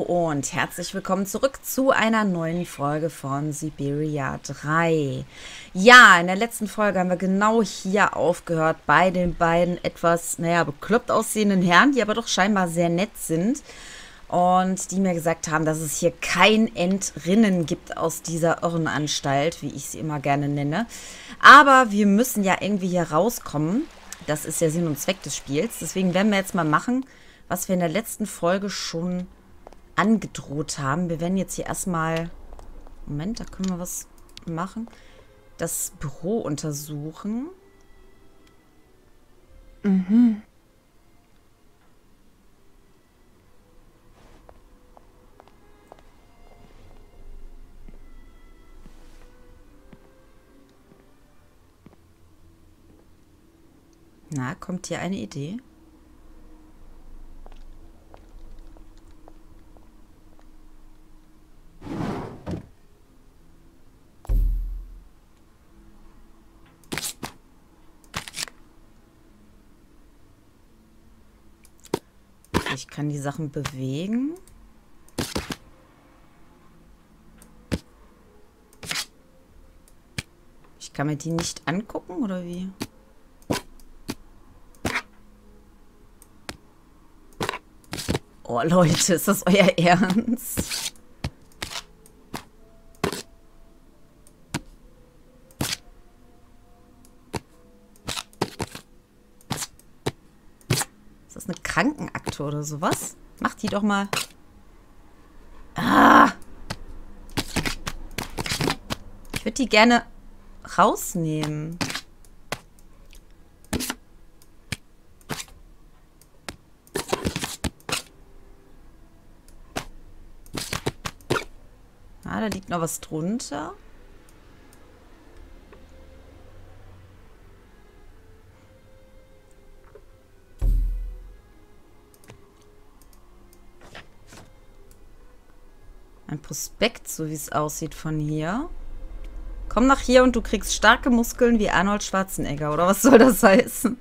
und herzlich willkommen zurück zu einer neuen Folge von Siberia 3. Ja, in der letzten Folge haben wir genau hier aufgehört bei den beiden etwas, bekloppt aussehenden Herren, die aber doch scheinbar sehr nett sind und die mir gesagt haben, dass es hier kein Entrinnen gibt aus dieser Irrenanstalt, wie ich sie immer gerne nenne. Aber wir müssen ja irgendwie hier rauskommen. Das ist ja Sinn und Zweck des Spiels. Deswegen werden wir jetzt mal machen, was wir in der letzten Folge schon angedroht haben. Wir werden jetzt hier erstmal... Moment, da können wir was machen. Das Büro untersuchen. Mhm. Na, kommt hier eine Idee? Ich kann die Sachen bewegen. Ich kann mir die nicht angucken, oder wie? Oh, Leute, ist das euer Ernst? Ist das eine Krankenakte oder sowas? Macht die doch mal. Ah! Ich würde die gerne rausnehmen. Ah, da liegt noch was drunter. Ein Prospekt, so wie es aussieht von hier. Komm nach hier und du kriegst starke Muskeln wie Arnold Schwarzenegger. Oder was soll das heißen?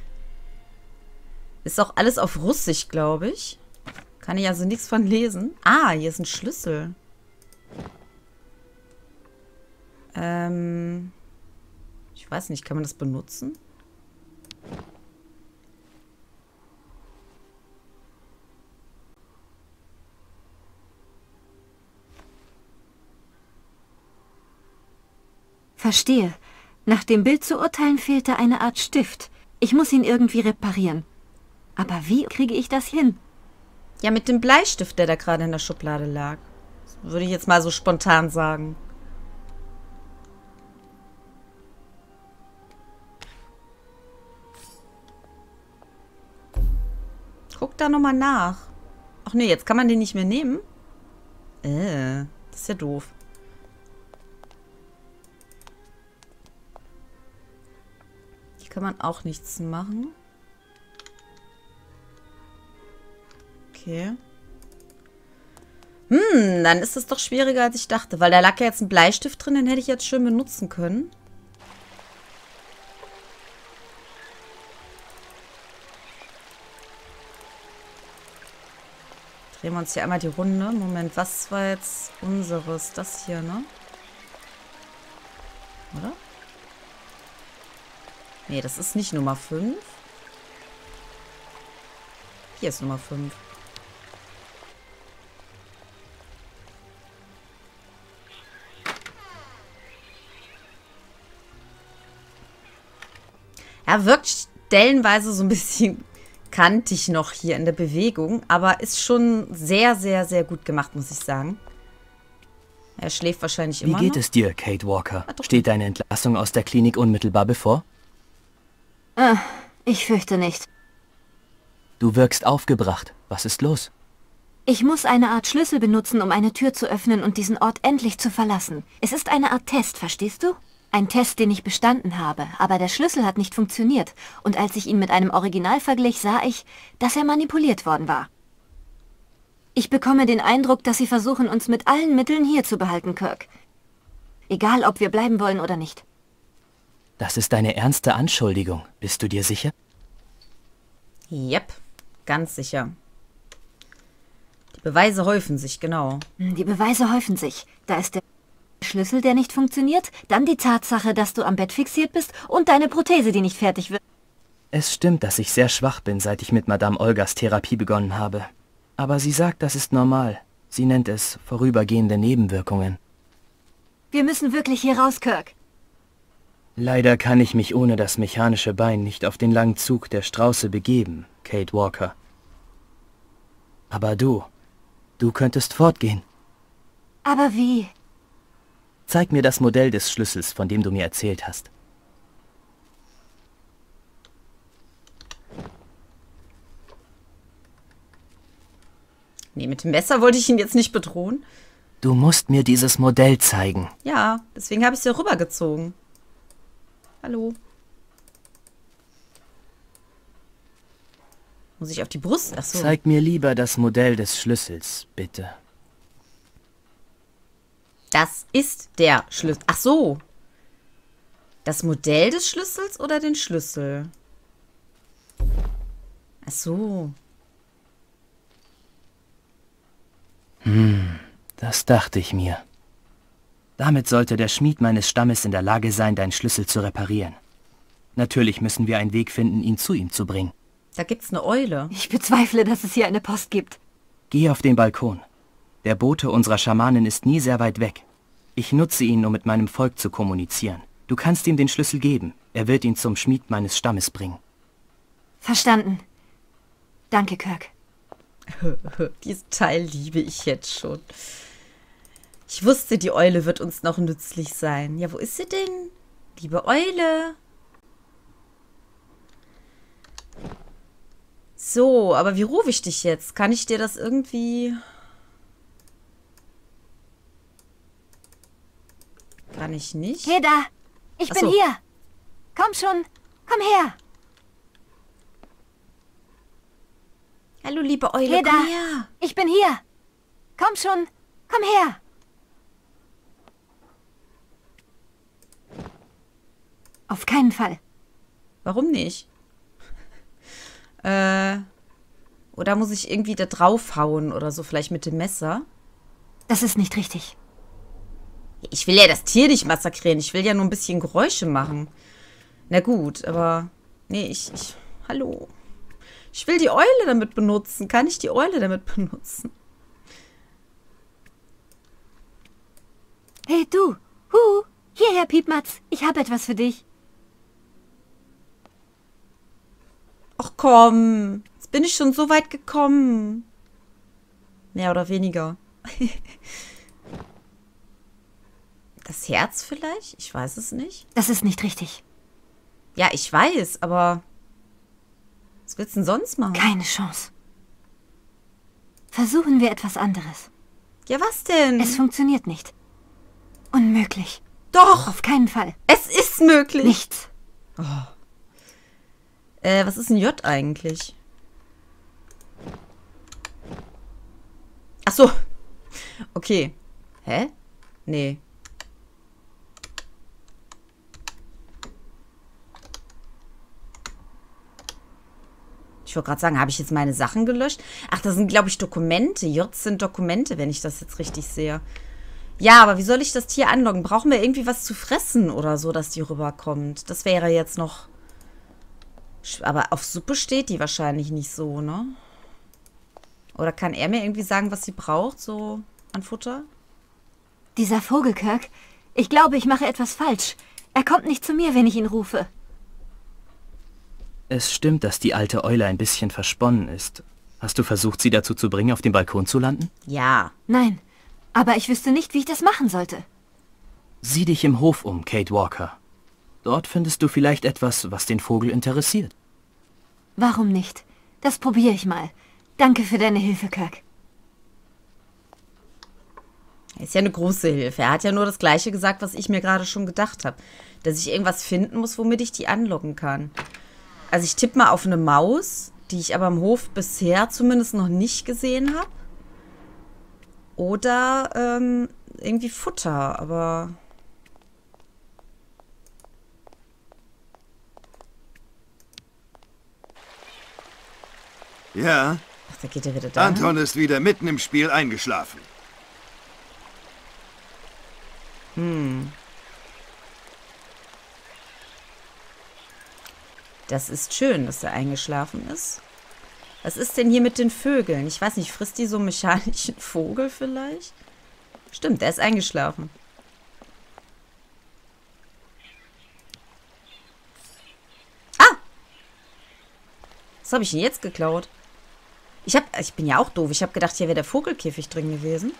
Ist auch alles auf Russisch, glaube ich. Kann ich also nichts von lesen. Ah, hier ist ein Schlüssel. Ich weiß nicht, kann man das benutzen? Verstehe. Nach dem Bild zu urteilen fehlte eine Art Stift. Ich muss ihn irgendwie reparieren. Aber wie kriege ich das hin? Ja, mit dem Bleistift, der da gerade in der Schublade lag. Das würde ich jetzt mal so spontan sagen. Guck da nochmal nach. Ach nee, jetzt kann man den nicht mehr nehmen. Das ist ja doof. Hier kann man auch nichts machen. Okay. Dann ist es doch schwieriger, als ich dachte. Weil da lag ja jetzt ein Bleistift drin, den hätte ich jetzt schön benutzen können. Drehen wir uns hier einmal die Runde. Moment, was war jetzt unseres? Das hier, ne? Oder? Nee, das ist nicht Nummer 5. Hier ist Nummer 5. Er wirkt stellenweise so ein bisschen kantig noch hier in der Bewegung, aber ist schon sehr, sehr, sehr gut gemacht, muss ich sagen. Er schläft wahrscheinlich immer noch. Wie geht es dir, Kate Walker? Ah, doch. Steht deine Entlassung aus der Klinik unmittelbar bevor? Ich fürchte nicht. Du wirkst aufgebracht. Was ist los? Ich muss eine Art Schlüssel benutzen, um eine Tür zu öffnen und diesen Ort endlich zu verlassen. Es ist eine Art Test, verstehst du? Ein Test, den ich bestanden habe, aber der Schlüssel hat nicht funktioniert. Und als ich ihn mit einem Original verglich, sah ich, dass er manipuliert worden war. Ich bekomme den Eindruck, dass sie versuchen, uns mit allen Mitteln hier zu behalten, Kirk. Egal, ob wir bleiben wollen oder nicht. Das ist eine ernste Anschuldigung. Bist du dir sicher? Yep, ganz sicher. Beweise häufen sich, genau. Die Beweise häufen sich. Da ist der Schlüssel, der nicht funktioniert, dann die Tatsache, dass du am Bett fixiert bist und deine Prothese, die nicht fertig wird. Es stimmt, dass ich sehr schwach bin, seit ich mit Madame Olgas Therapie begonnen habe. Aber sie sagt, das ist normal. Sie nennt es vorübergehende Nebenwirkungen. Wir müssen wirklich hier raus, Kirk. Leider kann ich mich ohne das mechanische Bein nicht auf den langen Zug der Strauße begeben, Kate Walker. Aber du könntest fortgehen. Aber wie? Zeig mir das Modell des Schlüssels, von dem du mir erzählt hast. Nee, mit dem Messer wollte ich ihn jetzt nicht bedrohen. Du musst mir dieses Modell zeigen. Ja, deswegen habe ich es ja rübergezogen. Hallo. Muss ich auf die Brust? Ach so. Zeig mir lieber das Modell des Schlüssels, bitte. Das ist der Schlüssel. Ach so. Das Modell des Schlüssels oder den Schlüssel? Ach so. Das dachte ich mir. Damit sollte der Schmied meines Stammes in der Lage sein, deinen Schlüssel zu reparieren. Natürlich müssen wir einen Weg finden, ihn zu ihm zu bringen. Da gibt's eine Eule. Ich bezweifle, dass es hier eine Post gibt. Geh auf den Balkon. Der Bote unserer Schamanin ist nie sehr weit weg. Ich nutze ihn, um mit meinem Volk zu kommunizieren. Du kannst ihm den Schlüssel geben. Er wird ihn zum Schmied meines Stammes bringen. Verstanden. Danke, Kirk. Diesen Teil liebe ich jetzt schon. Ich wusste, die Eule wird uns noch nützlich sein. Ja, wo ist sie denn? Liebe Eule. So, aber wie rufe ich dich jetzt? Kann ich dir das irgendwie... Kann ich nicht? Heda, ich Ach bin so. hier. Komm schon, komm her. Hallo, liebe Eule, Heda, komm her. ich bin hier. Komm schon, komm her. Auf keinen Fall. Warum nicht? Oder muss ich irgendwie da draufhauen oder so, vielleicht mit dem Messer? Das ist nicht richtig. Ich will ja das Tier nicht massakrieren. Ich will ja nur ein bisschen Geräusche machen. Na gut, aber... Nee, hallo. Ich will die Eule damit benutzen. Kann ich die Eule damit benutzen? Hey, du. Hierher, Piepmatz. Ich habe etwas für dich. Ach komm. Jetzt bin ich schon so weit gekommen. Mehr oder weniger. Das Herz vielleicht? Ich weiß es nicht. Das ist nicht richtig. Ja, ich weiß, aber... Was willst du denn sonst machen? Keine Chance. Versuchen wir etwas anderes. Ja, was denn? Es funktioniert nicht. Unmöglich. Doch! Auf keinen Fall. Es ist möglich! Nichts. Was ist ein J eigentlich? Ach so. Okay. Hä? Nee. Ich wollte gerade sagen, habe ich jetzt meine Sachen gelöscht? Ach, das sind, glaube ich, Dokumente. Js sind Dokumente, wenn ich das jetzt richtig sehe. Ja, aber wie soll ich das Tier anloggen? Brauchen wir irgendwie was zu fressen oder so, dass die rüberkommt? Das wäre jetzt noch... Aber auf Suppe steht die wahrscheinlich nicht so, ne? Oder kann er mir irgendwie sagen, was sie braucht, so an Futter? Dieser Vogel, Kirk. Ich glaube, ich mache etwas falsch. Er kommt nicht zu mir, wenn ich ihn rufe. Es stimmt, dass die alte Eule ein bisschen versponnen ist. Hast du versucht, sie dazu zu bringen, auf dem Balkon zu landen? Ja. Nein, aber ich wüsste nicht, wie ich das machen sollte. Sieh dich im Hof um, Kate Walker. Dort findest du vielleicht etwas, was den Vogel interessiert. Warum nicht? Das probiere ich mal. Danke für deine Hilfe, Kirk. Ist ja eine große Hilfe. Er hat ja nur das Gleiche gesagt, was ich mir gerade schon gedacht habe. Dass ich irgendwas finden muss, womit ich die anlocken kann. Also ich tippe mal auf eine Maus, die ich aber im Hof bisher zumindest noch nicht gesehen habe. Oder irgendwie Futter, aber... Ja, Ach, da geht er wieder da. Anton ist wieder mitten im Spiel eingeschlafen. Das ist schön, dass er eingeschlafen ist. Was ist denn hier mit den Vögeln? Ich weiß nicht, frisst die so einen mechanischen Vogel vielleicht? Stimmt, er ist eingeschlafen. Ah! Was habe ich denn jetzt geklaut? Ich bin ja auch doof. Ich habe gedacht, hier wäre der Vogelkäfig drin gewesen.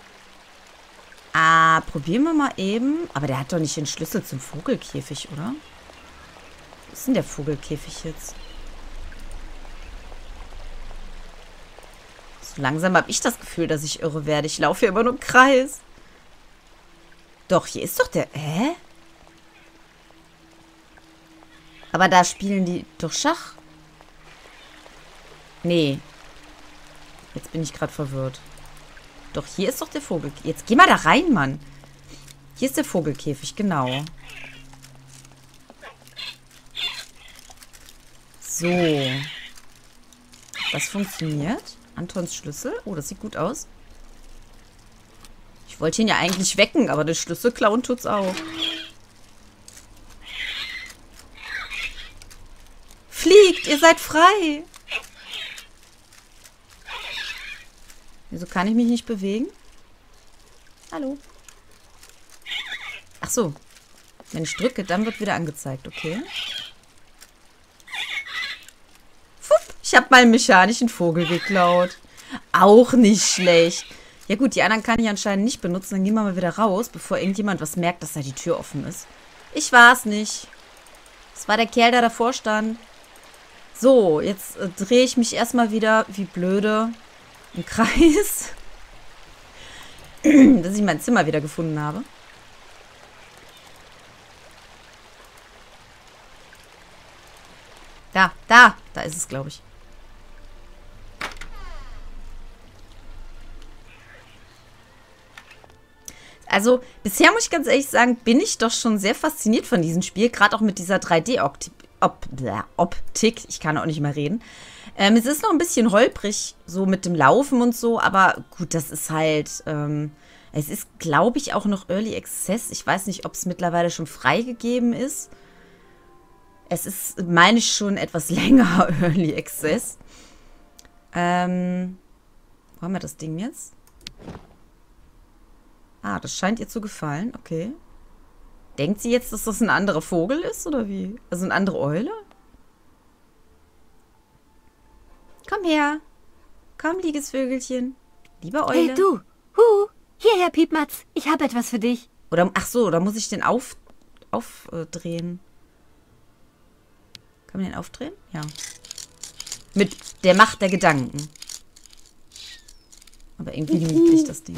Ah, probieren wir mal eben. Aber der hat doch nicht den Schlüssel zum Vogelkäfig, oder? Wo ist denn der Vogelkäfig jetzt? So langsam habe ich das Gefühl, dass ich irre werde. Ich laufe hier immer nur im Kreis. Doch, hier ist doch der... Hä? Aber da spielen die doch Schach. Nee. Jetzt bin ich gerade verwirrt. Doch, hier ist doch der Vogelkäfig. Jetzt geh mal da rein, Mann. Hier ist der Vogelkäfig, genau. So. Das funktioniert. Antons Schlüssel. Oh, das sieht gut aus. Ich wollte ihn ja eigentlich wecken, aber den Schlüssel klauen tut's auch. Fliegt, ihr seid frei. Wieso kann ich mich nicht bewegen? Hallo. Ach so. Wenn ich drücke, dann wird wieder angezeigt. Okay. Fupp, ich habe meinen mechanischen Vogel geklaut. Auch nicht schlecht. Ja gut, die anderen kann ich anscheinend nicht benutzen. Dann gehen wir mal wieder raus, bevor irgendjemand was merkt, dass da die Tür offen ist. Ich war es nicht. Es war der Kerl, der davor stand. So, jetzt drehe ich mich erstmal wieder, wie blöde, im Kreis. Dass ich mein Zimmer wieder gefunden habe. Da ist es, glaube ich. Also, bisher muss ich ganz ehrlich sagen, bin ich doch schon sehr fasziniert von diesem Spiel. Gerade auch mit dieser 3D-Optik. Ich kann auch nicht mehr reden. Es ist noch ein bisschen holprig, so mit dem Laufen und so. Aber gut, das ist halt... es ist, glaube ich, auch noch Early Access. Ich weiß nicht, ob es mittlerweile schon freigegeben ist. Es ist, meine ich, schon etwas länger Early Access. Wo haben wir das Ding jetzt? Ah, das scheint ihr zu gefallen. Okay. Denkt sie jetzt, dass das ein anderer Vogel ist, oder wie? Also eine andere Eule? Komm her. Komm, liebes Vögelchen. Liebe Eule. Hey, du. Hierher, Piepmatz. Ich habe etwas für dich. Oder, ach so, da muss ich den aufdrehen. Kann man den aufdrehen? Ja. Mit der Macht der Gedanken. Aber irgendwie niedlich, das Ding.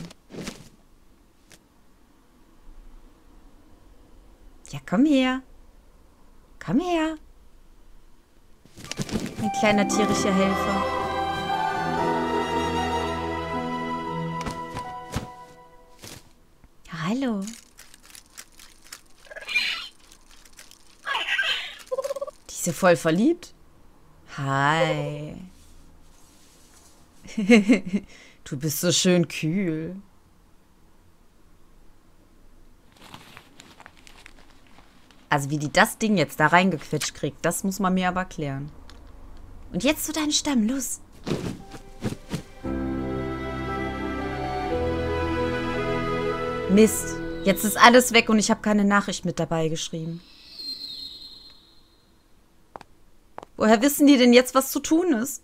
Ja, komm her. Komm her. Ein kleiner tierischer Helfer. Hallo. Die ist ja voll verliebt. Hi. Du bist so schön kühl. Also wie die das Ding jetzt da reingequetscht kriegt, das muss man mir aber klären. Und jetzt zu deinem Stamm, los. Mist, jetzt ist alles weg und ich habe keine Nachricht mit dabei geschrieben. Woher wissen die denn jetzt, was zu tun ist?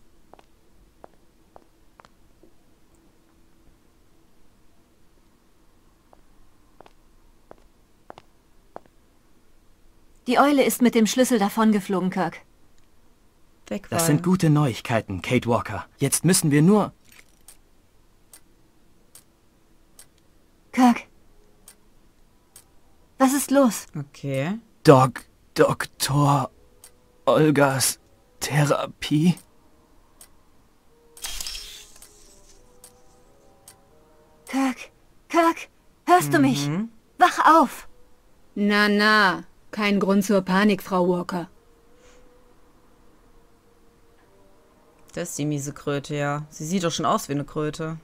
Die Eule ist mit dem Schlüssel davongeflogen, Kirk. Weg war Das sind gute Neuigkeiten, Kate Walker. Jetzt müssen wir nur... Kirk. Was ist los? Okay. Doktor Olgas Therapie? Kirk, hörst du mich? Wach auf! Na, kein Grund zur Panik, Frau Walker. Das ist die miese Kröte, ja. Sie sieht doch schon aus wie eine Kröte.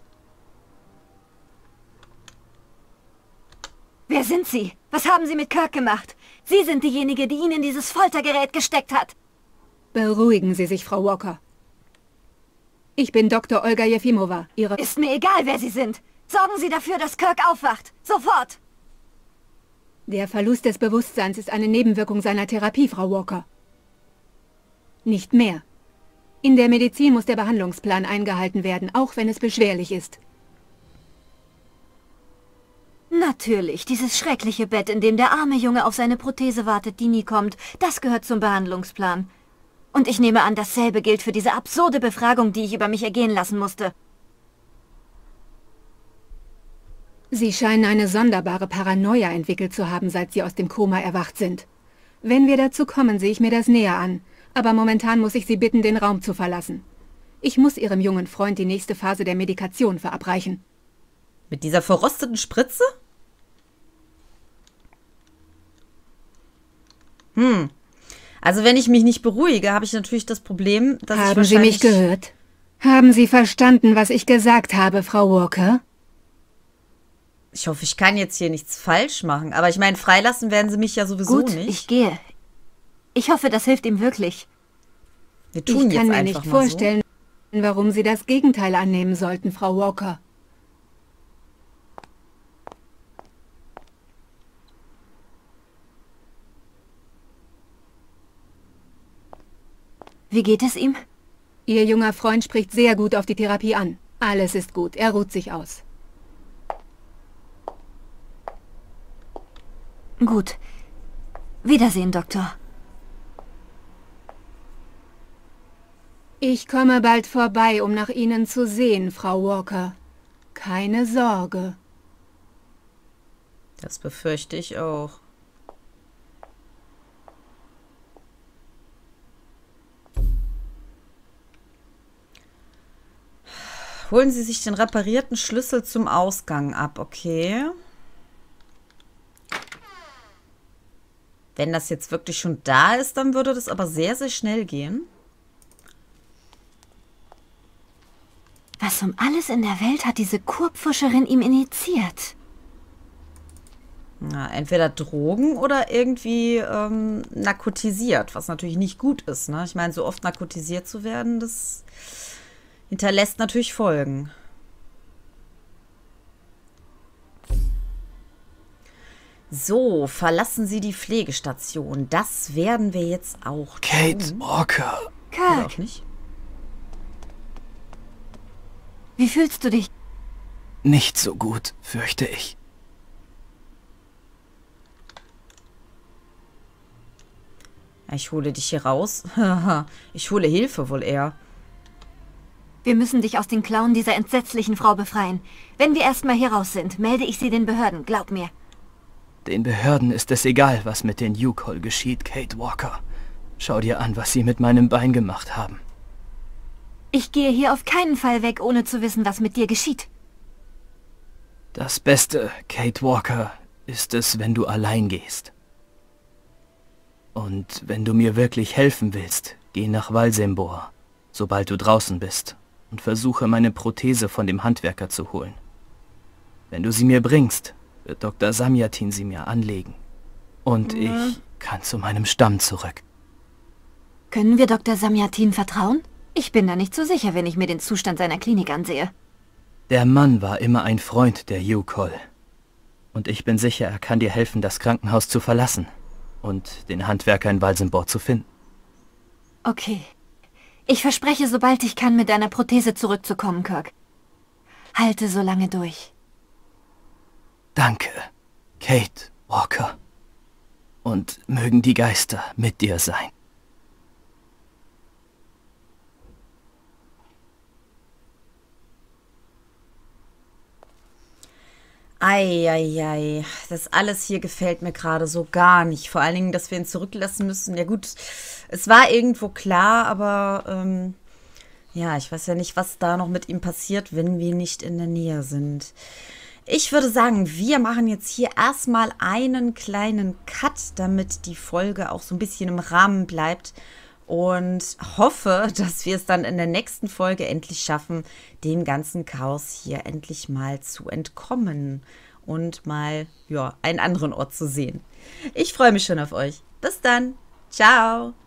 Wer sind Sie? Was haben Sie mit Kirk gemacht? Sie sind diejenige, die ihn in dieses Foltergerät gesteckt hat. Beruhigen Sie sich, Frau Walker. Ich bin Dr. Olga Jefimova, Ihre... Ist mir egal, wer Sie sind. Sorgen Sie dafür, dass Kirk aufwacht. Sofort! Der Verlust des Bewusstseins ist eine Nebenwirkung seiner Therapie, Frau Walker. Nicht mehr. In der Medizin muss der Behandlungsplan eingehalten werden, auch wenn es beschwerlich ist. Natürlich, dieses schreckliche Bett, in dem der arme Junge auf seine Prothese wartet, die nie kommt, das gehört zum Behandlungsplan. Und ich nehme an, dasselbe gilt für diese absurde Befragung, die ich über mich ergehen lassen musste. Sie scheinen eine sonderbare Paranoia entwickelt zu haben, seit Sie aus dem Koma erwacht sind. Wenn wir dazu kommen, sehe ich mir das näher an. Aber momentan muss ich Sie bitten, den Raum zu verlassen. Ich muss Ihrem jungen Freund die nächste Phase der Medikation verabreichen. Mit dieser verrosteten Spritze? Also wenn ich mich nicht beruhige, habe ich natürlich das Problem, dass ich Haben Sie mich gehört? Haben Sie verstanden, was ich gesagt habe, Frau Walker? Ich hoffe, ich kann jetzt hier nichts falsch machen. Aber ich meine, freilassen werden sie mich ja sowieso Gut, nicht. ich gehe. Ich hoffe, das hilft ihm wirklich. Wir tun Ich kann jetzt mir einfach nicht mal vorstellen, warum Sie das Gegenteil annehmen sollten, Frau Walker. Wie geht es ihm? Ihr junger Freund spricht sehr gut auf die Therapie an. Alles ist gut, er ruht sich aus. Gut. Wiedersehen, Doktor. Ich komme bald vorbei, um nach Ihnen zu sehen, Frau Walker. Keine Sorge. so. Das befürchte ich auch. Holen Sie sich den reparierten Schlüssel zum Ausgang ab, okay? Wenn das jetzt wirklich schon da ist, dann würde das aber sehr, sehr schnell gehen. Was um alles in der Welt hat diese Kurpfuscherin ihm injiziert? Na, entweder Drogen oder irgendwie narkotisiert, was natürlich nicht gut ist, ne? Ich meine, so oft narkotisiert zu werden, das hinterlässt natürlich Folgen. So, verlassen Sie die Pflegestation. Das werden wir jetzt auch Kate tun. Walker. Oder Kirk, auch nicht. wie fühlst du dich? Nicht so gut, fürchte ich. Ich hole dich hier raus. Ich hole Hilfe wohl eher. Wir müssen dich aus den Klauen dieser entsetzlichen Frau befreien. Wenn wir erstmal hier raus sind, melde ich sie den Behörden, glaub mir. Den Behörden ist es egal, was mit den Yukol geschieht, Kate Walker. Schau dir an, was sie mit meinem Bein gemacht haben. Ich gehe hier auf keinen Fall weg, ohne zu wissen, was mit dir geschieht. Das Beste, Kate Walker, ist es, wenn du allein gehst. Und wenn du mir wirklich helfen willst, geh nach Valsembor, sobald du draußen bist, und versuche, meine Prothese von dem Handwerker zu holen. Wenn du sie mir bringst, wird Dr. Samyatin sie mir anlegen. Und ich kann zu meinem Stamm zurück. Können wir Dr. Samyatin vertrauen? Ich bin da nicht so sicher, wenn ich mir den Zustand seiner Klinik ansehe. Der Mann war immer ein Freund der Yukol. Und ich bin sicher, er kann dir helfen, das Krankenhaus zu verlassen und den Handwerker in Valsembor zu finden. Okay. Ich verspreche, sobald ich kann, mit deiner Prothese zurückzukommen, Kirk. Halte so lange durch. Danke, Kate Walker. Und mögen die Geister mit dir sein. Eieiei, das alles hier gefällt mir gerade so gar nicht. Vor allen Dingen, dass wir ihn zurücklassen müssen. Ja gut, es war irgendwo klar, aber ja, ich weiß ja nicht, was da noch mit ihm passiert, wenn wir nicht in der Nähe sind. Ich würde sagen, wir machen jetzt hier erstmal einen kleinen Cut, damit die Folge auch so ein bisschen im Rahmen bleibt. und hoffe, dass wir es dann in der nächsten Folge endlich schaffen, dem ganzen Chaos hier endlich mal zu entkommen und mal, ja, einen anderen Ort zu sehen. Ich freue mich schon auf euch. Bis dann. Ciao.